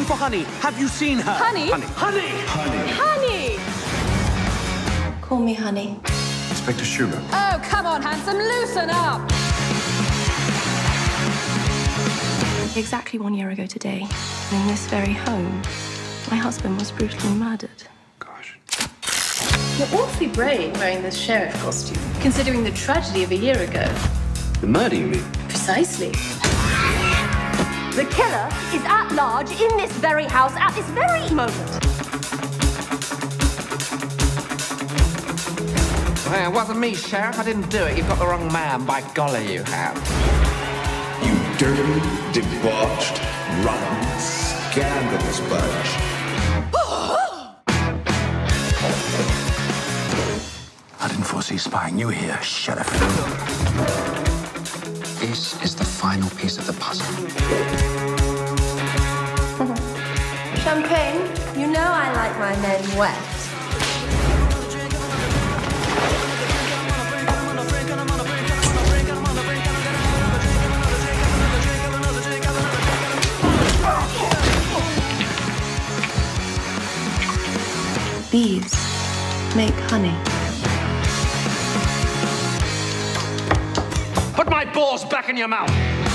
for Honey. Have you seen her? Honey? Honey! Honey! Call me Honey. Inspector Schubert. Oh, come on, handsome, loosen up! Exactly 1 year ago today, in this very home, my husband was brutally murdered. Gosh. You're awfully brave wearing this sheriff costume, considering the tragedy of a year ago. The murder, you mean? Precisely. The killer is at large in this very house at this very moment. Well, it wasn't me, Sheriff. I didn't do it. You've got the wrong man. By golly, you have. You dirty, debauched, rotten, scandalous bunch. I didn't foresee spying you here, Sheriff. This is the final piece of the puzzle. Champagne, you know I like my men wet. Bees make honey. Put my balls back in your mouth!